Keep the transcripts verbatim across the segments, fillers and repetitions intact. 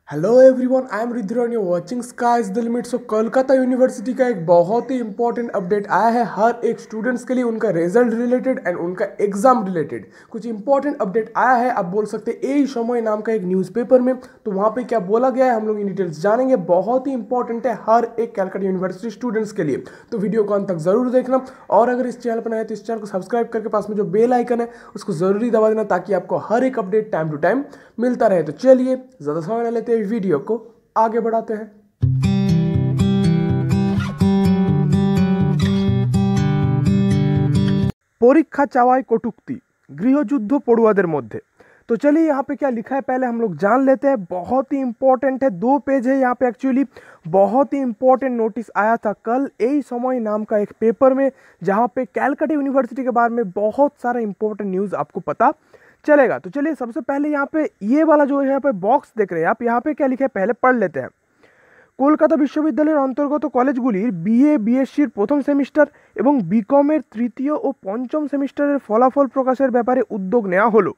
Hello everyone, I am Rudra and you watching sky is the limit. So Kolkata university का एक बहुत ही important update आया है हर एक स्टूडेंट्स के लिए, उनका रिजल्ट रिलेटेड एंड उनका एग्जाम रिलेटेड कुछ इंपॉर्टेंट अपडेट आया है। आप बोल सकते हैं ए समय नाम का एक न्यूज़पेपर में, तो वहाँ पे क्या बोला गया है हम लोग इन डिटेल्स जानेंगे। बहुत ही इंपॉर्टेंट है हर एक कैलकाटा यूनिवर्सिटी स्टूडेंट्स के लिए, तो वीडियो को अंत तक जरूर देखना। और अगर इस चैनल पर नए तो इस चैनल को सब्सक्राइब करके पास में जो बेल आइकन है उसको जरूरी दबा देना, ताकि आपको हर एक अपडेट टाइम टू टाइम मिलता रहे। तो चलिए ज्यादा समय न लेते वीडियो को आगे बढ़ाते हैं। পরীক্ষা চাওয়ায় কটূক্তি গৃহযুদ্ধ পড়ুয়াদের মধ্যে। तो चलिए यहाँ पे क्या लिखा है पहले हम लोग जान लेते हैं। बहुत ही इंपॉर्टेंट है, दो पेज है यहाँ पे एक्चुअली। बहुत ही इंपॉर्टेंट नोटिस आया था कल ए समय नाम का एक पेपर में, जहाँ पे कैलकाटा यूनिवर्सिटी के बारे में बहुत सारा इंपॉर्टेंट न्यूज़ आपको पता चलेगा। तो चलिए सबसे पहले यहाँ पे ये वाला जो है यहाँ पे बॉक्स देख रहे हैं आप, यहाँ पे क्या लिखा है पहले पढ़ लेते हैं। কলকাতা বিশ্ববিদ্যালয়ের অন্তর্গত কলেজগুলির বিএ বিএসসির প্রথম সেমিস্টার এবং বিকমের তৃতীয় ও পঞ্চম সেমিস্টারের ফলাফল প্রকাশের ব্যাপারে উদ্যোগ নেওয়া হলো।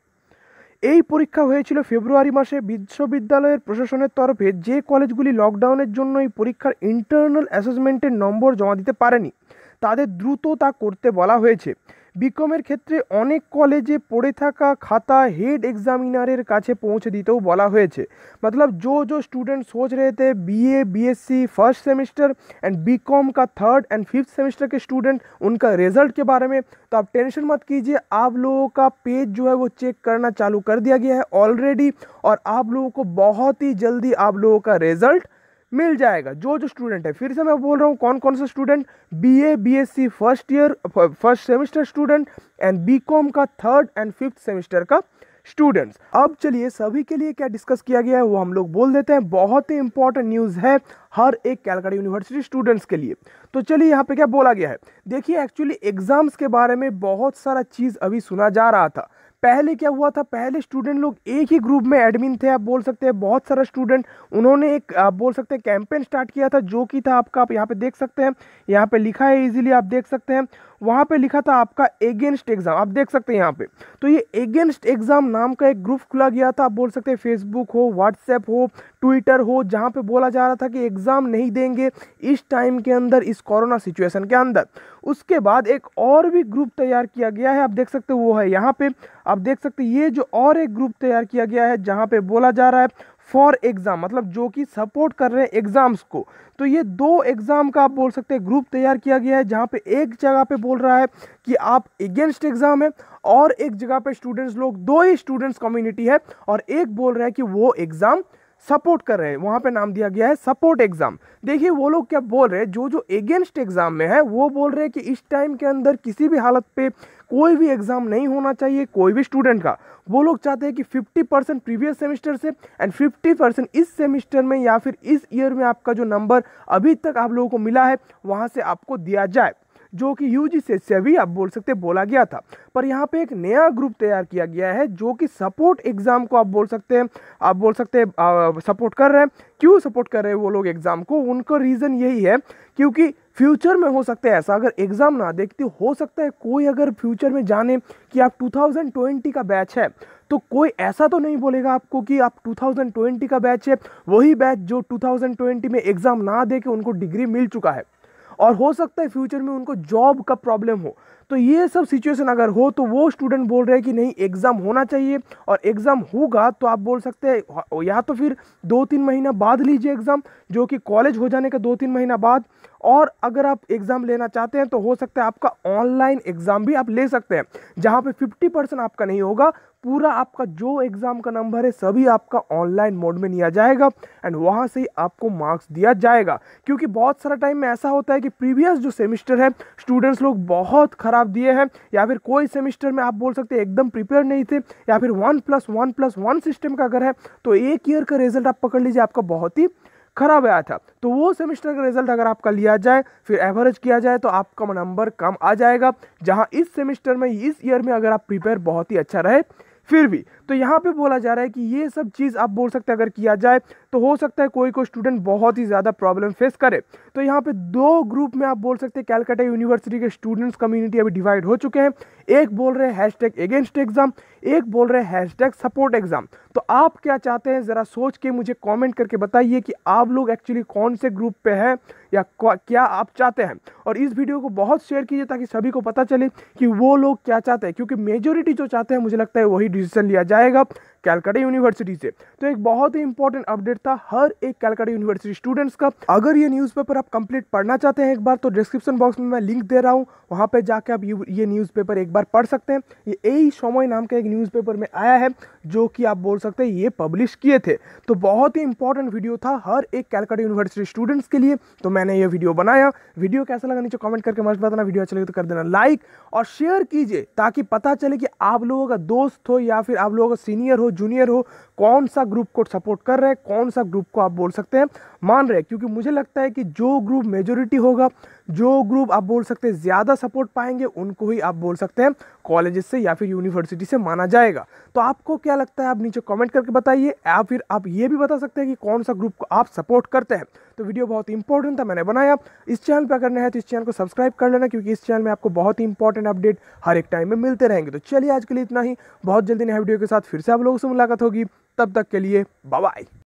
এই পরীক্ষা হয়েছিল ফেব্রুয়ারি মাসে। বিশ্ববিদ্যালয়ের প্রশাসনের তরফে যে কলেজগুলি লকডাউনের জন্য এই পরীক্ষার ইন্টারনাল অ্যাসেসমেন্টের নম্বর জমা দিতে পারেনি তাদের দ্রুত তা করতে বলা হয়েছে। বিকমের ক্ষেত্রে অনেক কলেজে পড়ে থাকা খাতা हेड एग्जामिनर কাছে পৌঁছে দিতেও বলা হয়েছে। मतलब जो जो स्टूडेंट सोच रहे थे BA BSc first semester and BCom का थर्ड एंड फिफ्थ सेमेस्टर के स्टूडेंट, उनका रिजल्ट के बारे में तो आप टेंशन मत कीजिए। आप लोगों का पेज जो है वो चेक करना चालू कर दिया गया है ऑलरेडी, और आप लोगों को बहुत ही जल्दी आप लोगों का रिजल्ट मिल जाएगा। जो जो स्टूडेंट है, फिर से मैं बोल रहा हूँ कौन कौन सा student, BA BSc first year first semester student and BCom का थर्ड एंड फिफ्थ सेमेस्टर का स्टूडेंट्स। अब चलिए सभी के लिए क्या डिस्कस किया गया है वो हम लोग बोल देते हैं। बहुत ही इंपॉर्टेंट न्यूज़ है हर एक कैलकाटा यूनिवर्सिटी स्टूडेंट्स के लिए। तो चलिए यहाँ पे क्या बोला गया है देखिए। एक्चुअली एग्जाम्स के बारे में बहुत सारा चीज़ अभी सुना जा रहा था। पहले क्या हुआ था, पहले स्टूडेंट लोग एक ही ग्रुप में एडमिन थे, आप बोल सकते हैं बहुत सारा स्टूडेंट, उन्होंने एक आप बोल सकते हैं कैंपेन स्टार्ट किया था, जो कि था आपका, आप यहाँ पे देख सकते हैं, यहाँ पे लिखा है इजीली आप देख सकते हैं। वहाँ पे लिखा था आपका एगेंस्ट एग्जाम, आप देख सकते हैं यहाँ पे। तो ये एगेंस्ट एग्जाम नाम का एक ग्रुप खुला गया था, आप बोल सकते हैं फेसबुक हो, व्हाट्सएप हो, ट्विटर हो, जहाँ पे बोला जा रहा था कि एग्ज़ाम नहीं देंगे इस टाइम के अंदर, इस कोरोना सिचुएशन के अंदर। उसके बाद एक और भी ग्रुप तैयार किया गया है, आप देख सकते हो वो है यहाँ पे। आप देख सकते हैं ये जो और एक ग्रुप तैयार किया गया है जहाँ पे बोला जा रहा है फॉर एग्ज़ाम, मतलब जो कि सपोर्ट कर रहे हैं एग्ज़ाम्स को। तो ये दो एग्ज़ाम का आप बोल सकते हैं ग्रुप तैयार किया गया है, जहाँ पे एक जगह पे बोल रहा है कि आप एगेंस्ट एग्ज़ाम है, और एक जगह पे स्टूडेंट्स लोग, दो ही स्टूडेंट्स कम्युनिटी है, और एक बोल रहा है कि वो एग्ज़ाम सपोर्ट कर रहे हैं। वहाँ पे नाम दिया गया है सपोर्ट एग्जाम। देखिए वो लोग क्या बोल रहे हैं, जो जो एगेंस्ट एग्जाम में है वो बोल रहे हैं कि इस टाइम के अंदर किसी भी हालत पे कोई भी एग्जाम नहीं होना चाहिए कोई भी स्टूडेंट का। वो लोग चाहते हैं कि फिफ्टी परसेंट प्रीवियस सेमेस्टर से एंड फिफ्टी परसेंट इस सेमेस्टर में या फिर इस ईयर में आपका जो नंबर अभी तक आप लोगों को मिला है वहाँ से आपको दिया जाए, जो कि यूजी से भी आप बोल सकते बोला गया था। पर यहाँ पे एक नया ग्रुप तैयार किया गया है जो कि सपोर्ट एग्जाम को आप बोल सकते हैं आप बोल सकते हैं सपोर्ट कर रहे हैं। क्यों सपोर्ट कर रहे हैं वो लोग एग्जाम को, उनका रीज़न यही है क्योंकि फ्यूचर में हो सकता है ऐसा, अगर एग्जाम ना देखते हो सकता है कोई अगर फ्यूचर में जाने कि आप टू थाउजेंड ट्वेंटी का बैच है, तो कोई ऐसा तो नहीं बोलेगा आपको कि आप टू थाउजेंड ट्वेंटी का बैच है, वही बैच जो टू थाउजेंड ट्वेंटी में एग्जाम ना दे के उनको डिग्री मिल चुका है, और हो सकता है फ्यूचर में उनको जॉब का प्रॉब्लम हो। तो ये सब सिचुएशन अगर हो तो वो स्टूडेंट बोल रहे हैं कि नहीं एग्ज़ाम होना चाहिए, और एग्ज़ाम होगा तो आप बोल सकते हैं या तो फिर दो तीन महीना बाद लीजिए एग्ज़ाम, जो कि कॉलेज हो जाने का दो तीन महीना बाद, और अगर आप एग्ज़ाम लेना चाहते हैं तो हो सकता है आपका ऑनलाइन एग्ज़ाम भी आप ले सकते हैं, जहाँ पे फिफ्टी परसेंट आपका नहीं होगा, पूरा आपका जो एग्ज़ाम का नंबर है सभी आपका ऑनलाइन मोड में लिया जाएगा एंड वहाँ से ही आपको मार्क्स दिया जाएगा। क्योंकि बहुत सारा टाइम में ऐसा होता है कि प्रीवियस जो सेमेस्टर है स्टूडेंट्स लोग बहुत ख़राब दिए हैं, या फिर कोई सेमेस्टर में आप बोल सकते हैं एकदम प्रिपेयर नहीं थे, या फिर one plus one plus one system का अगर है तो एक ईयर का रिजल्ट आप पकड़ लीजिए आपका बहुत ही खराब आया था। तो वो सेमेस्टर का रिजल्ट अगर आपका लिया जाए फिर एवरेज किया जाए तो आपका नंबर कम आ जाएगा, जहाँ इस सेमेस्टर में इस ईयर में अगर आप प्रिपेयर बहुत ही अच्छा रहे फिर भी। तो यहाँ पे बोला जा रहा है कि ये सब चीज़ आप बोल सकते हैं अगर किया जाए तो हो सकता है कोई कोई स्टूडेंट बहुत ही ज़्यादा प्रॉब्लम फेस करे। तो यहाँ पे दो ग्रुप में आप बोल सकते हैं कैलकाटा यूनिवर्सिटी के स्टूडेंट्स कम्युनिटी अभी डिवाइड हो चुके हैं। एक बोल रहे हैं हैशटैग अगेंस्ट एग्जाम, एक बोल रहे हैं हैशटैग सपोर्ट एग्जाम। तो आप क्या चाहते हैं ज़रा सोच के मुझे कमेंट करके बताइए कि आप लोग एक्चुअली कौन से ग्रुप पे हैं या क्या आप चाहते हैं। और इस वीडियो को बहुत शेयर कीजिए ताकि सभी को पता चले कि वो लोग क्या चाहते हैं, क्योंकि मेजोरिटी जो चाहते हैं मुझे लगता है वही डिसीजन लिया जाएगा कैलकाटा यूनिवर्सिटी से। तो एक बहुत ही इंपॉर्टेंट अपडेट था हर एक कैलकाटा यूनिवर्सिटी स्टूडेंट्स का। अगर ये न्यूज़पेपर आप कंप्लीट पढ़ना चाहते हैं एक बार, तो डिस्क्रिप्शन बॉक्स में मैं लिंक दे रहा हूँ, वहाँ पे जाके आप ये न्यूज़पेपर एक बार पढ़ सकते हैं। ये ए समय नाम का एक न्यूज़पेपर में आया है जो कि आप बोल सकते हैं ये पब्लिश किए थे। तो बहुत ही इंपॉर्टेंट वीडियो था हर एक कैलकाटा यूनिवर्सिटी स्टूडेंट्स के लिए, तो मैंने ये वीडियो बनाया। वीडियो कैसा लगा नीचे कमेंट करके मस्त बताना। वीडियो अच्छा लगे तो कर देना लाइक और शेयर कीजिए ताकि पता चले कि आप लोगों का दोस्त हो या फिर आप लोगों का सीनियर हो, जूनियर हो, कौन सा ग्रुप को सपोर्ट कर रहे हैं, कौन सा ग्रुप को आप बोल सकते हैं मान रहे हैं। क्योंकि मुझे लगता है कि जो ग्रुप मेजोरिटी होगा, जो ग्रुप आप बोल सकते हैं ज़्यादा सपोर्ट पाएंगे, उनको ही आप बोल सकते हैं कॉलेजेस से या फिर यूनिवर्सिटी से माना जाएगा। तो आपको क्या लगता है आप नीचे कमेंट करके बताइए, या फिर आप ये भी बता सकते हैं कि कौन सा ग्रुप को आप सपोर्ट करते हैं। तो वीडियो बहुत इंपॉर्टेंट था, मैंने बनाया। इस चैनल पर करना है तो इस चैनल को सब्सक्राइब कर लेना, क्योंकि इस चैनल में आपको बहुत ही इंपॉर्टेंट अपडेट हर एक टाइम में मिलते रहेंगे। तो चलिए आज के लिए इतना ही, बहुत जल्दी नए वीडियो के साथ फिर से आप लोगों से मुलाकात होगी। तब तक के लिए बाय बाय।